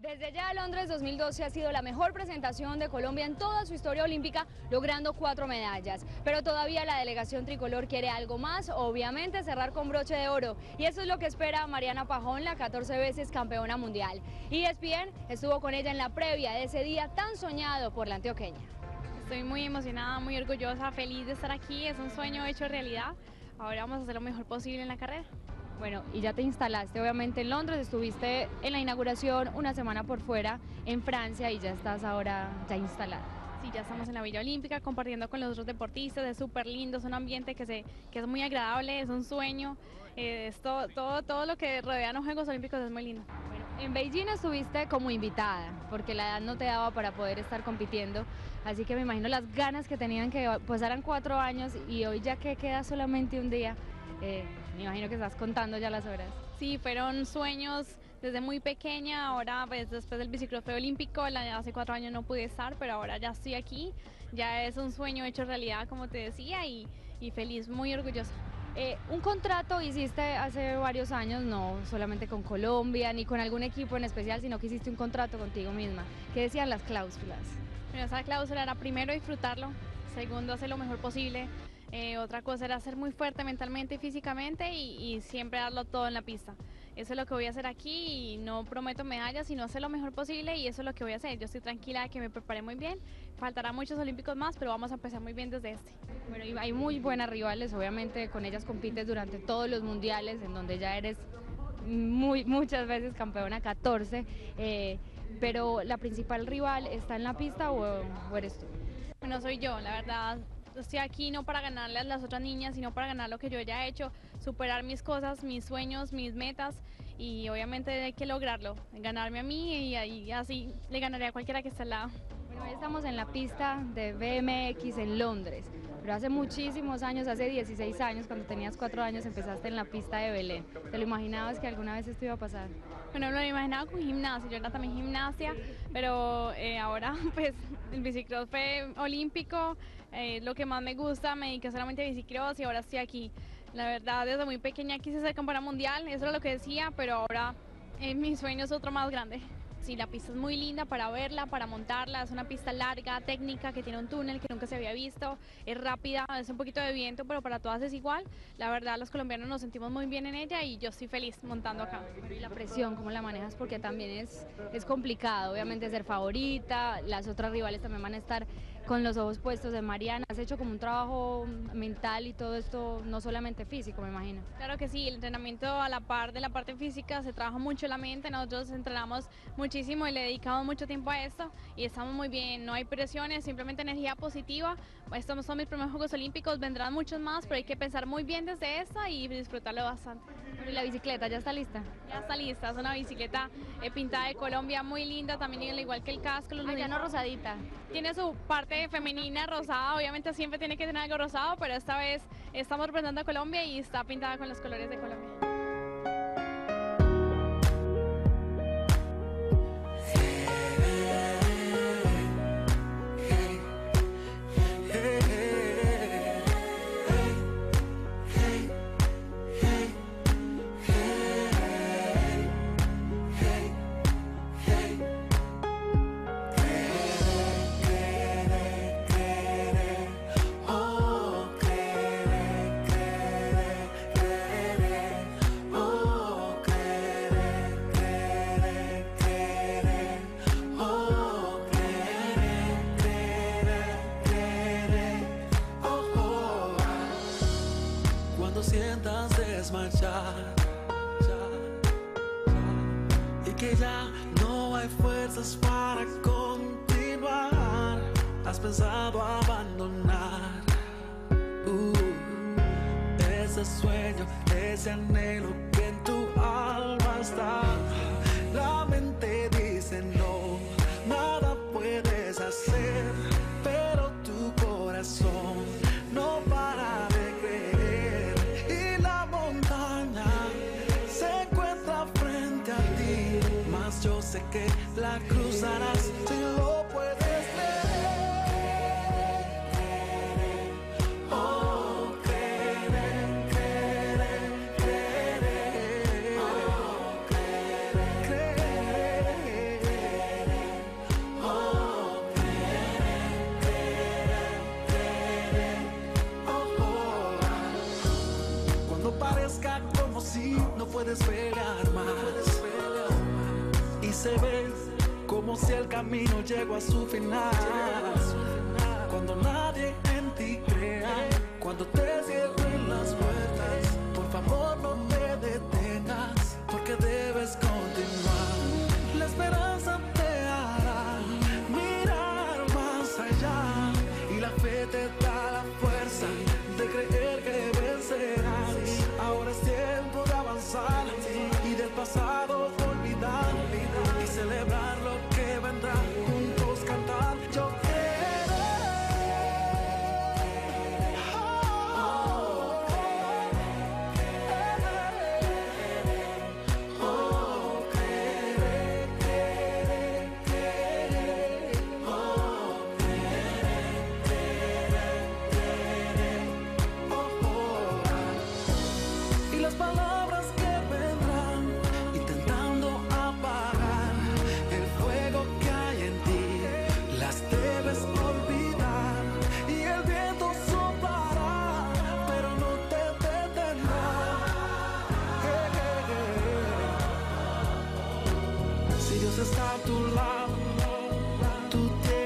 Desde ya Londres 2012 ha sido la mejor presentación de Colombia en toda su historia olímpica, logrando 4 medallas. Pero todavía la delegación tricolor quiere algo más, obviamente cerrar con broche de oro. Y eso es lo que espera Mariana Pajón, la 14 veces campeona mundial. ESPN estuvo con ella en la previa de ese día tan soñado por la antioqueña. Estoy muy emocionada, muy orgullosa, feliz de estar aquí, es un sueño hecho realidad. Ahora vamos a hacer lo mejor posible en la carrera. Bueno, y ya te instalaste obviamente en Londres, estuviste en la inauguración una semana por fuera en Francia y ya estás ahora ya instalada. Sí, ya estamos en la Villa Olímpica compartiendo con los otros deportistas, es súper lindo, es un ambiente que es muy agradable, es un sueño, todo lo que rodea los Juegos Olímpicos es muy lindo. Bueno, en Beijing estuviste como invitada, porque la edad no te daba para poder estar compitiendo, así que me imagino las ganas que tenían que pasaran 4 años y hoy ya que queda solamente un día. Me imagino que estás contando ya las horas. Sí, fueron sueños desde muy pequeña, ahora pues después del bicicross olímpico, hace 4 años no pude estar, pero ahora ya estoy aquí, ya es un sueño hecho realidad como te decía y feliz, muy orgullosa. Un contrato hiciste hace varios años, no solamente con Colombia ni con algún equipo en especial, sino que hiciste un contrato contigo misma. ¿Qué decían las cláusulas? Bueno, esa cláusula era primero disfrutarlo, segundo hacer lo mejor posible. Otra cosa era ser muy fuerte mentalmente y físicamente y siempre darlo todo en la pista. Eso es lo que voy a hacer aquí y no prometo medallas, sino hacer lo mejor posible y eso es lo que voy a hacer. Yo estoy tranquila de que me preparé muy bien, faltarán muchos olímpicos más, pero vamos a empezar muy bien desde este. Bueno, y hay muy buenas rivales, obviamente con ellas compites durante todos los mundiales, en donde ya eres muchas veces campeona, 14, pero la principal rival está en la pista o eres tú? Bueno, soy yo, la verdad. Estoy aquí no para ganarle a las otras niñas, sino para ganar lo que yo ya he hecho, superar mis cosas, mis sueños, mis metas y obviamente hay que lograrlo, ganarme a mí y así le ganaré a cualquiera que esté al lado. Bueno, hoy estamos en la pista de BMX en Londres, pero hace muchísimos años, hace 16 años, cuando tenías 4 años, empezaste en la pista de Belén. ¿Te lo imaginabas que alguna vez esto iba a pasar? Bueno, lo imaginaba con gimnasia, yo era también gimnasia, pero ahora pues el bicicross fue olímpico, lo que más me gusta, me dediqué solamente a bicicross y ahora estoy aquí. La verdad, desde muy pequeña quise ser campeona mundial, eso era lo que decía, pero ahora mi sueño es otro más grande. Sí, la pista es muy linda para verla, para montarla, es una pista larga, técnica, que tiene un túnel que nunca se había visto, es rápida, es un poquito de viento, pero para todas es igual. La verdad, los colombianos nos sentimos muy bien en ella y yo estoy feliz montando acá. ¿Y la presión, cómo la manejas? Porque también es complicado, obviamente ser favorita, las otras rivales también van a estar con los ojos puestos en Mariana. ¿Has hecho como un trabajo mental y todo esto, no solamente físico, me imagino? Claro que sí, el entrenamiento a la par de la parte física se trabaja mucho la mente, nosotros entrenamos muchísimo y le dedicamos mucho tiempo a esto y estamos muy bien, no hay presiones, simplemente energía positiva. Estos son mis primeros Juegos Olímpicos, vendrán muchos más, pero hay que pensar muy bien desde esta y disfrutarlo bastante. ¿Y la bicicleta ya está lista? Ya está lista, es una bicicleta pintada de Colombia, muy linda, también al igual que el casco. Ya no rosadita. Tiene su parte femenina rosada, obviamente siempre tiene que tener algo rosado, pero esta vez estamos representando a Colombia y está pintada con los colores de Colombia. Sientas desmayar y que ya no hay fuerzas para continuar, has pensado abandonar ese sueño, ese anhelo que en tu alma está. La mente dice no, nada puedes hacer, pero tu corazón no para de creer. Y la montaña se encuentra frente a ti, mas yo sé que la cruzarás si lo puedes ver. se ve como si el camino llegó a su final. Cuando nadie en ti crea, cuando te cierren las puertas, por favor no te detengas, porque debes continuar. La esperanza te hará mirar más allá, y la fe te da la fuerza de creer que vencerás. Ahora es tiempo de avanzar y del pasado olvidar y celebrar lo que vendrá. Juntos cantar, yo está a tu lado, tú tienes